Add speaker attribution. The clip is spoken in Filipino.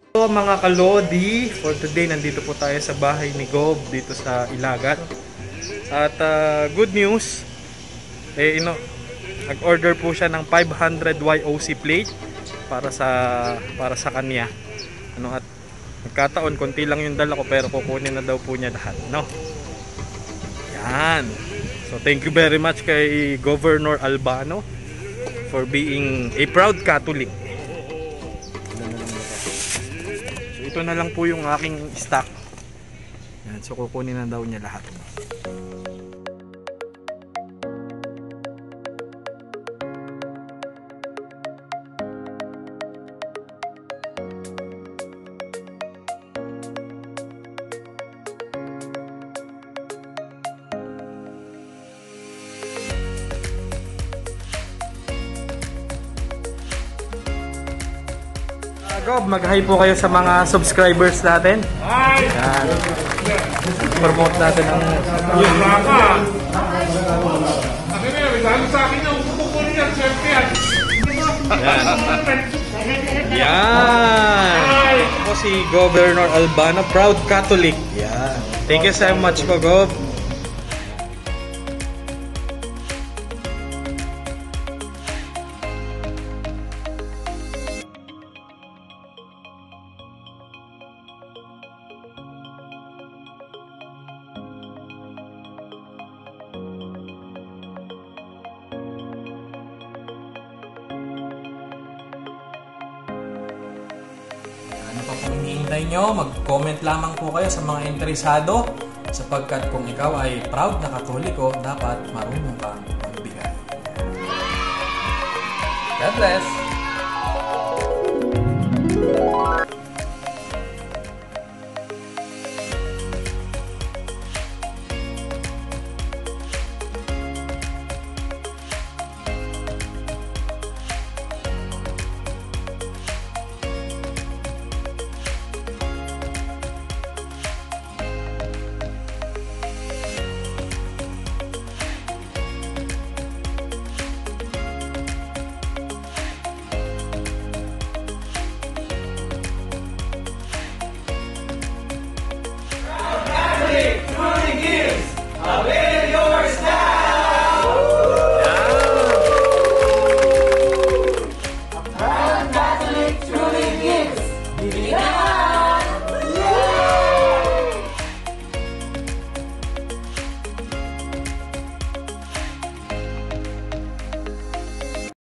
Speaker 1: So mga kalodi, for today nandito po tayo sa bahay ni Gob dito sa Ilagat. At good news, nag-order po siya ng 500 YOC plate para sa kanya. At nagkataon konti lang yung dala ko pero kukunin na daw po niya lahat, no? Yan. So thank you very much kay Governor Albano for being a proud Catholic. Ito na lang po yung aking stock. Yan, so kukunin na daw niya lahat. Gob, mag-hi po kayo sa mga subscribers natin. Hi! Yan. Promote natin ang...
Speaker 2: Yung baka! Sabi na yun, sabi sa akin na upupunin yan, swerte yan.
Speaker 1: Yan! Ako si Governor Albano, proud Catholic. Yan. Thank you so much po, Gob. Ano pa pong hinihintay nyo? Mag-comment lamang po kayo sa mga interesado sapagkat kung ikaw ay proud na Katoliko, dapat marunong kang magbigay. God bless!